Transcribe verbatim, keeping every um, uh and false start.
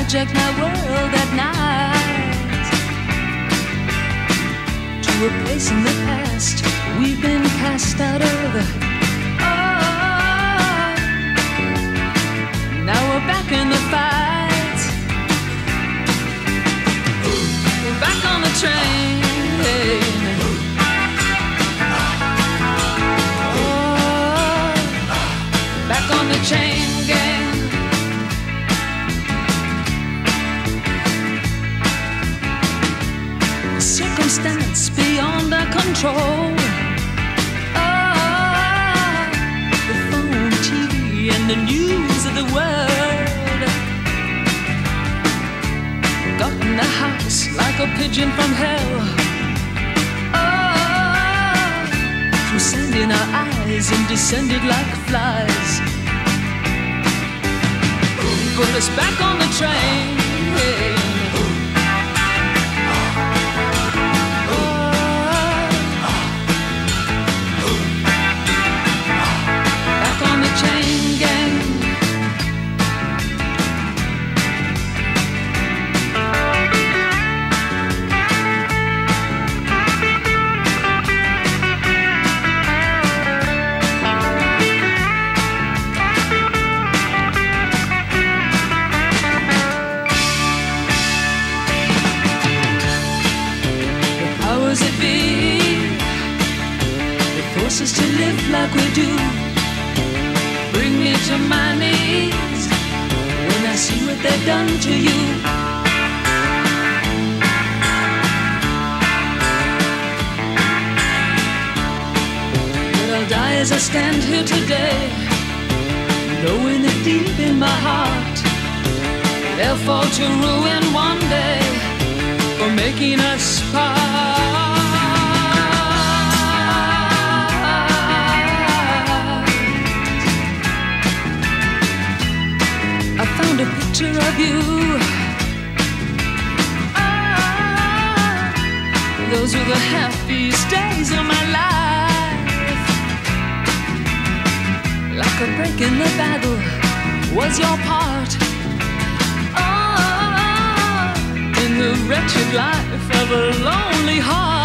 hijack my world at night, to a place in the past we've been cast out of. Oh, now we're back in the fight. We're back on the train. Oh, back on the chain gang. Circumstance beyond our control. Oh, the phone, T V, and the news of the world got in the house like a pigeon from hell. Oh, threw sand in our eyes and descended like flies. Put us back on the train. Us to live like we do, bring me to my knees when I see what they've done to you. But I'll die as I stand here today, knowing that deep in my heart they'll fall to ruin one day for making us part. A picture of you. Ah, those were the happiest days of my life. Like a break in the battle was your part. Ah, in the wretched life of a lonely heart.